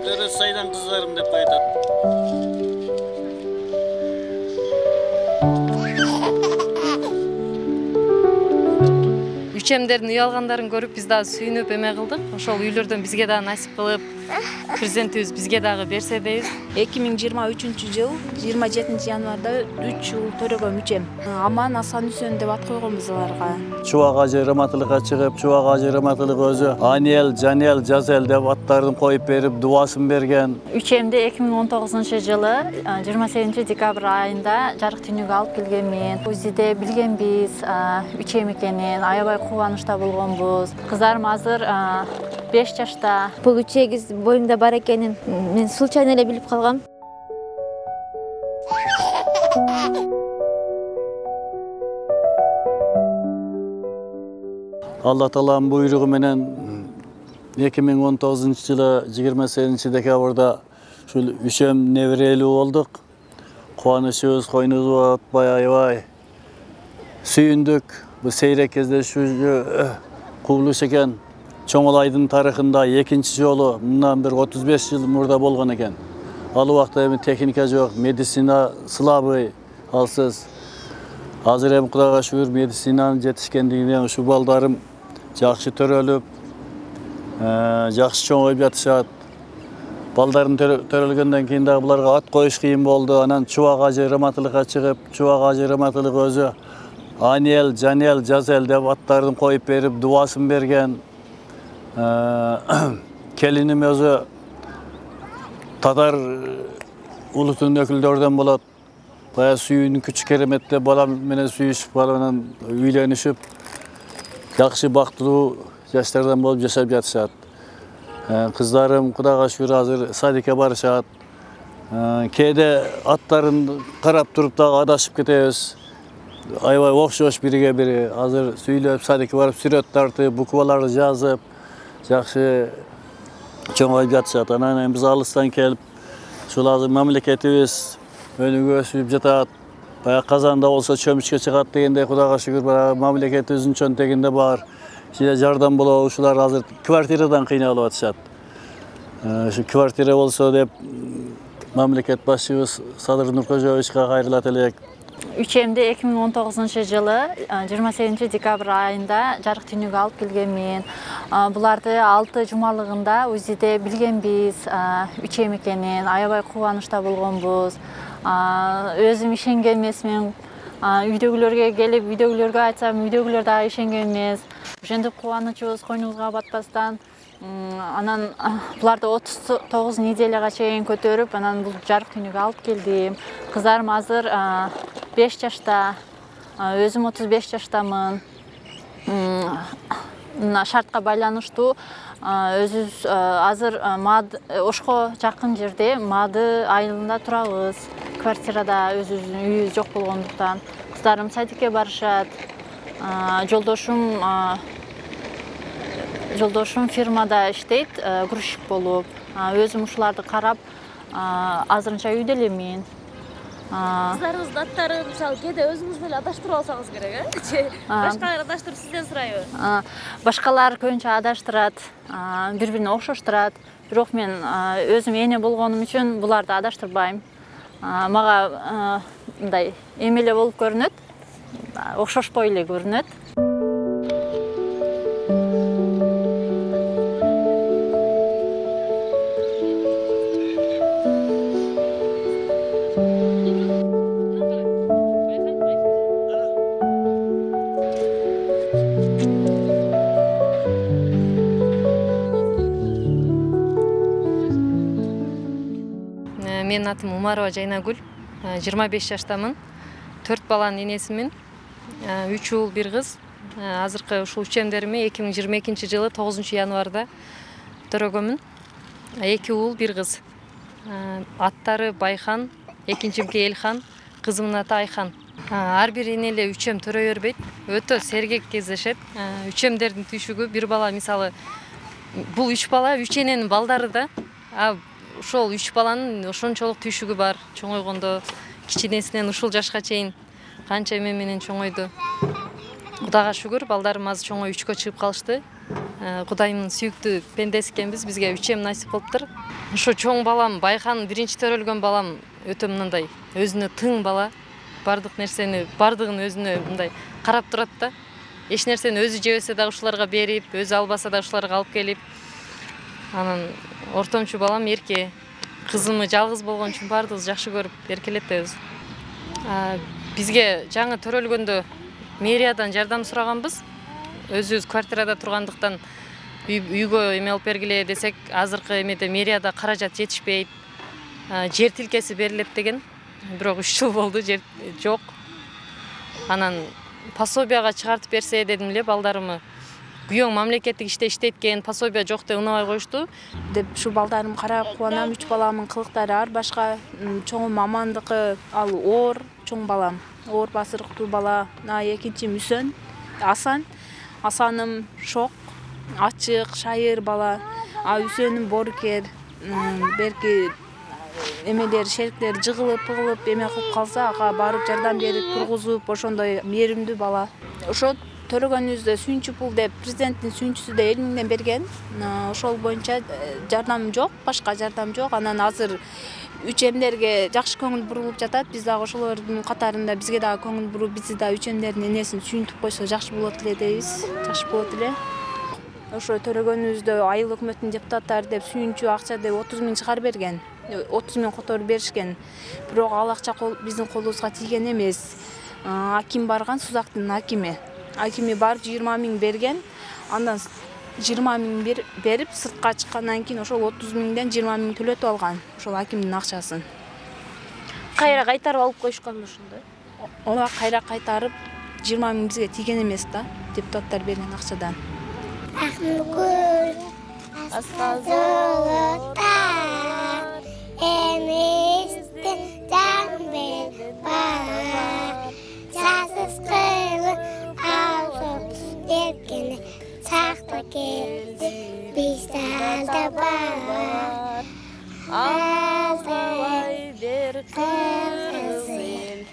көтөрө сайдан кыздарым деп айтат. Үчемдердин үй алгандарын көрүп биз дагы сүйүнүп эме кылдык. Ошол үйлөрдөн бизге дагы насип кылып, президентибиз бизге дагы берсе дейбиз. 2023-жыл 27 январда 3 жыл төрөгөм үчем. Аман Асан Үсөн деп ат койгонбуз аларга. Чубак ажы раматылыкка чыгып, Чубак ажы раматылык өзү Аниел, Жаниел, Жазел деп аттарын коюп берип, дубасын берген. Үчемди 2019-жылы 28 декабрь айында жарык дүйнөгө алып келгенмин. Узиде билгенбиз үчем экенин, аябай кубанычта болгонбуз. Кыздарым азыр 5 жашта. Бул үчегиз боюмда бар экенин мен случайно эле билип калгам. Алла Тааланын буйругу менен 2019-жылы 28 декабрда ушул үчем неберелүү болдук. Кубанычыбыз койнубузга батпай аябай сүйүндүк. Бул сейрек кездешүү кубулуш экен. Чоңолайдын тарыхында экинчи жолу мындан бир 35 жыл мурда болгон экен. Ал убакта эми техника жок, медицина слабый, алсыз. Азыр эми Кудайга шүгүр медицинанын жетишкендигинен ушу балдарым жакшы төрөлүп, жакшы чоңоюп жатышат. Балдарын төрөлгөндөн кийин дагы буларга ат коюш кыйын болду. Анан Чубак ажы раматылыкка чыгып, Чубак ажы раматылык өзү Аниел, Жаниел, Жазел деп аттарын коюп берип, дубасын берген. Келиним өзү татар улутунун өкүлдөрүнөн болот. Бая сүйүүнүн күч кереметте балам менен сүйүшүп, бала менен үйлөнүшүп, жакшы бактылуу жаштардан болуп жашап жатышат. Кыздарым Кудайга шүгүр азыр садикке барышат. Кээде аттарын карап туруп дагы адашып кетебиз. Аябай окшош бириге бири. Азыр сүйлөп садикке барып сүрөт тартып, букваларды жазып, жакшы чоңоюп жатышат. Анан биз алыстан келип, ушул азыр мамлекетибиз өнүгүп өсүп жатат. Баягы казанда болсо чөмүчкө чыгат дегенде Кудайга шүгүр баягы мамлекетибиздин чөнтегинде бар. Ичине жардам болобу, ушулар азыр квартирадан кыйналып атышат. Ушу квартира болсо деп мамлекет башчыбыз Садыр Нуркожоевичке кайрылат элек. Үчемди 2019-жылы 28 декабрь айында жарык дүйнөгө алып келгенмин. Буларды 6 жумалыгында УЗИде билгенбиз үчем экенин, аябай кубанычта болгонбуз. Өзүм ишенген эмесмин. Үйдөгүлөргө келип, үйдөгүлөргө айтсам, үйдөгүлөр дагы ишенген эмес. Ошентип кубанычыбыз койнубузга батпастан, анан буларды 39 неделяга чейин көтөрүп, анан бул жарык дүйнөгө алып келдим. Кыздарым азыр 5 жашта, өзүм 35 жаштамын. Шартка байланыштуу өзүбүз азыр Ошко жакын жерде Мады айылында турабыз. Квартирада өзүбүздүн үйүбүз жок болгондуктан кыздарым садикке барышат. Жолдошум фирмада иштейт, грузчик болуп. Өзүм ушуларды карап, азырынча үйдө элемин. Кыздарыңыздын аттары мисалы кээде өзүңүз деле адаштырып алсаңыз керек, же башкалар адаштырып сизден сурайбы? Башкалар көбүнчө адаштырат, бири-бирине окшоштурат. Бирок мен өзүм эне болгонум үчүн буларды адаштырбайм. Мага мындай эмеле болуп көрүнөт, окшошпой эле көрүнөт. Менин атым Умарова Жайнагүл, 25 жаштамын. 4 баланын энесимин. 3 уул, 1 кыз. Азыркы ушул үчемдерими 2022 жылы 9 январда төрөгөмүн. 2 уул, 1 кыз. Аттары Байхан, экинчимки Элхан, кызымдын аты Айхан. Ар бир энеле үчем төрөй бербейт. Өтө сергек кездешет. Үчемдердин түйшүгү бир бала мисалы бул 3 бала үч эненин балдары да. Ошол 3 баланын ошончолук түйшүгү бар. Чоңойгондо кичинесинен ушул жашка чейин канча эме менен чоңойду. Кудайга шүгүр, балдарым азыр чоңой 3кө чыгып калышты. Кудайымдын сүйүктүү пендеси экенбиз, бизге 3 насип болуптур. Ошо чоң балам, Байкан биринчи төрөлгөн балам өтө мындай өзүнө тың бала. Бардык нерсени, бардыгын өзүнө мындай карап турат да. Эч нерсени өзү жебесе да ушуларга берип, өзү албаса да ушуларга алып келип. Анан ортомчу балам Эрке. Кызымы жалгыз болгон үчүн бардыгыбыз жакшы көрүп эркелетебиз. Бизге жаңы төрөлгөндө мэриядан жардам сураганбыз. Өзүбүз квартирада тургандыктан үйгө эме алып бергиле десек, азыркы эмеде мэрияда каражат жетишпейт. Жер тилкеси берилет деген. Бирок 3 жыл болду, жер жок. Анан пособияга чыгартып берсе дедим эле, балдарымы күйөөң мамлекеттик иште иштейт экен, пособия жок деп унабай коюшту. Деп ушу балдарым карап кубанам. 3 баламдын кылыктары ар башка. Чоңум Амандыкы, ал оор, чоң балам. Оор басырыктуу бала. Экинчи Мүсөн, Асан. Асаным шок, ачык, шайыр бала. Үсөнүм боркер, берки эмелер, шериктер жыгылып эме кылып калса, ага барып жардам берип тургузуп, ошондой мээримдүү бала. Ошо төрөгөнүбүздө сүйүнчү пул деп президенттин сүйүнчүсү да 50 миңден берген. Ошол боюнча жардам жок, башка жардам жок. Анан азыр үчемдерге жакшы көңүл бурулуп жатат. Биз дагы ошолордун катарында бизге дагы көңүл буруп, биз да үчемдердин энесин сүйүнтүп койсо жакшы болот эле дейбиз. Жакшы болот эле. Ошо төрөгөнүбүздө айыл өкмөттүн депутаттары деп сүйүнчү акча деп 30 миң чыгарып берген. 30 миң которуп беришкен. Бирок ал акча биздин колубузга тийген эмес. Аким барган, Сузактын акими. Акими барып 20 миң берген. Андан 20 миң берип сыртка чыккандан кийин ошол 30 миңден 20 миң төлөтүп алган. Ошол акимдин акчасын. Кайра кайтарып алып коюшканбы ошондо? Ала кайра кайтарып 20 миң бизге тийген эмес да, депутаттар берген акчадан. Sakta geldi bizde de var. Ağzay bir kızın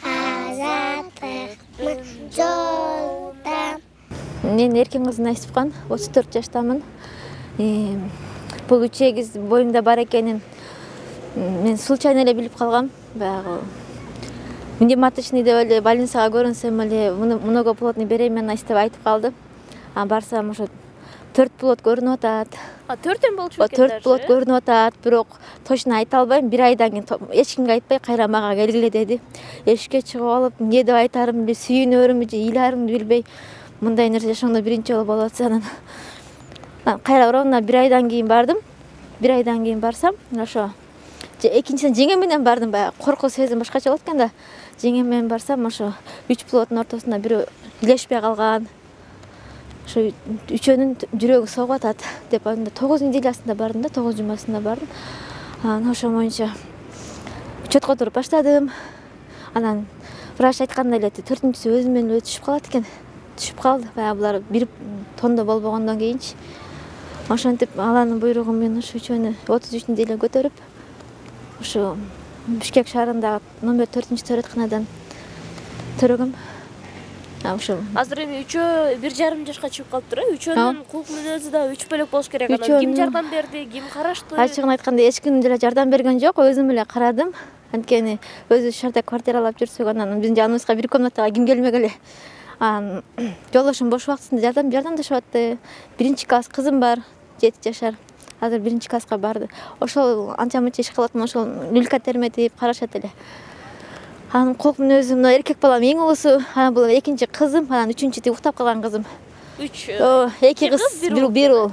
azatlık yolda. Мен Эркен кызы Насипкан, 34 жаштамын. Бул 3 эгиз боюмда бар экенин мен случайно эле билип калгам. Баягы внематочный деп эле больницага көрүнсөм эле много плотный беременность деп айтып калды. Барсам ошо 4 плод көрүнүп атат. 4 болчу экен. 4 плод көрүнүп атат, бирок точно айта албайм. 1 айдан кийин эч кимге айтпай кайра мага келгиле деди. Эшикке чыгып алып, эмне деп айтарымды билбей, сүйүнөрүмбү же ыйларымды билбей, мындай нерсе жашоомдо биринчи жолу болуп атса, анан кайра ровно 1 айдан кийин бардым. 1 айдан кийин барсам, ошо экинчиден жеңем менен бардым. Баягы коркуу сезим башкача болот экен да. Жеңем менен барсам, ошо 3 плоддун ортосунда бирөө илешпей калган. Ошо үчөөнүн жүрөгү согуп атат деп 9 неделясында бардым да, 9 жумасында бардым. Анан ошо боюнча учетко туруп баштадым. Анан врач айткандай эле 4-чүсү өзү менен өзү түшүп калат экен. Түшүп калды. Баягы булар бир тондо болбогондон кийинчи. Ошентип аланын буйругу менен ошо үчөөнү 33 неделя көтөрүп, ошо Бишкек шаарындагы номер 4-төрөтканадан төрөгөм. Ошо азыр эми үчөө 1,5 жашка чыгып калыптыр. Үчөөнүн кулк мүнөзү да 3 бөлөк болуш керек. Анан ким жардам берди, ким карашты? Ачыгын айтканда эч ким деле жардам берген жок, өзүм эле карадым. Анткени өзү шаарда квартиралап жүрсөк, анан биздин жаныбызга бир комнатага ким келмек эле. Жолдошум бош убактысында жардамдашып атты. 1-класс кызым бар, 7 жашар. Азыр 1-класска барды. Ошол анча-мынча иш кылат, ошол люлька терметип карашат эле. Анын кулк мүнөзү эркек балам эң улусу, анан бул экинчи кызым, анан үчүнчү тип уктап калган кызым. 2 кыз, бир уул.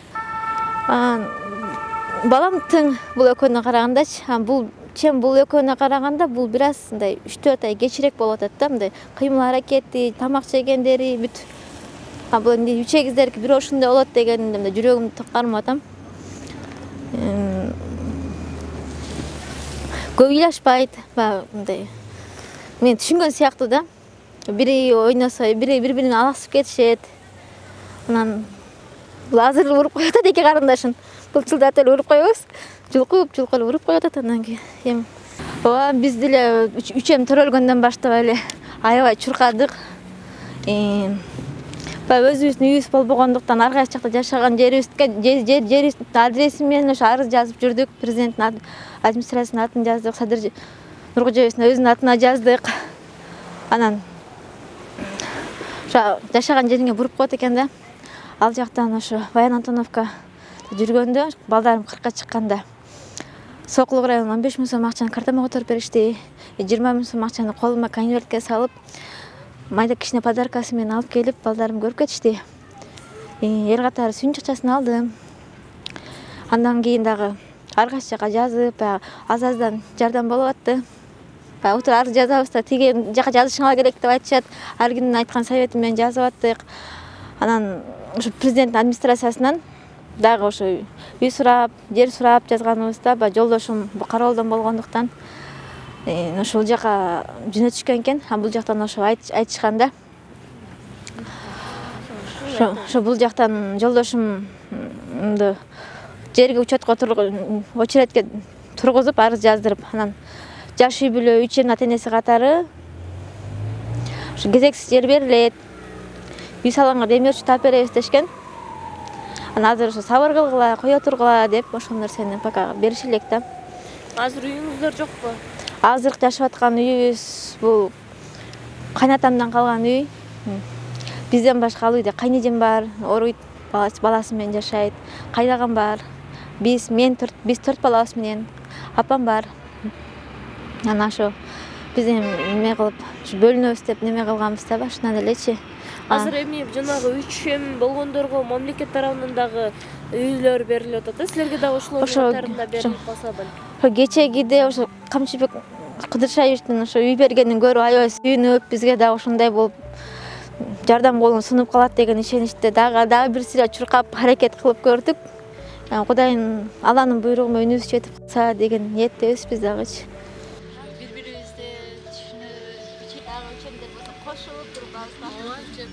Балам тың бул экөөнө карагандачы. Бул экөөнө караганда бул бир аз мындай 3-4 ай кечирээк болуп атат да, мындай кыймыл аракети, тамак жегендери бүт. Бул 3 эгиздерки бирөө ушундай болот дегенде мындай жүрөгүмдү токкармап атам. Көп ыйлашпайт, мындай мен түшүнгөн сыяктуу да. Бири ойносо, бири-бирин аласып кетишет. Анан бул азыр уруп коюп атат эки карындашын. Бул жылдат эле уруп коебуз. Жулкуп эле уруп коюп атат андан кийин. Биз деле үчөм төрөлгөндөн баштап эле аябай чуркадык. өзүбүздүн үйүбүз болбогондуктан ар кайсы жакта жашаган жерибиздин адреси менен ошо арыз жазып жүрдүк. Президенттин администрациясынын атын жаздык, Садыр Нуркожоевичтин өзүнүн атына жаздык. Анан ошо жашаган жериңе буруп коет экен да. Ал жактан ошо Баян Антоновка жүргөндө балдарым 40-ка чыкканда Сокулук районунун 15 000 сом акчаны картама которуп беришти. 20 000 сом акчаны колума конвертке салып, майда кичине подаркасы менен алып келип, балдарым көрүп кетишти. Эл катары сүйүнүч акчасын алдым. Андан кийин дагы ар кайсы жака жазып, аз-аздан жардам болуп атты. Отуруп арыз жазабыз да, тиги жака жазышыңар керек деп айтышат. Ар кимдин айткан совети менен жазып аттык. Анан ушу президенттин администрациясынан дагы ошо үй сурап, жер сурап жазганыбызда, жолдошум кароолдон болгондуктан ошол жака жөнөтүшкөн экен. Бул жактан ошо айтышканда ошо бул жактан жолдошумду жерге учетко очередке тургузуп арыз жаздырып, анан жаш үй бүлө 3 ата энеси катары ошо кезексиз жер берилет, үй салганга демөөрчү таап беребиз дешкен. Анан азыр ошо сабыр кылгыла, кое тургула деп ошол нерсени пока бериши элек да. Азыр үйүңүздөр жокпу? Азыр жашап аткан үйүбүз бул кайнатамдан калган үй. Бизден башка ал үйдө кайнэжем бар, оруйт, баласы менен жашайт. Кайдаган бар. Биз 4 балабыз менен, апам бар. Анан ошо биз эме кылып, бөлүнөбүз деп неме кылганбыз да, башынан элечи. Азыр эми жанагы 3 болгондорго мамлекет тарабынан дагы үйлөр берилип атат. Силерге дагы ошолор катарында берилип калса балким. Кечегиде ошо Камчыбек Кыдыршаевичтин ошо үй бергенин көрүп аябай сүйүнүп, бизге дагы ошондой болуп жардам колун сунуп калат деген ишеничте дагы бир сыйра чуркап аракет кылып көрдүк. Кудайым Алланын буйругу менен үнүбүз жетип калса деген ниеттебиз биз дагычы. Бири-бирибизди түшүнүп, дагы өлчөмдөр болсо кошулуп туруп алып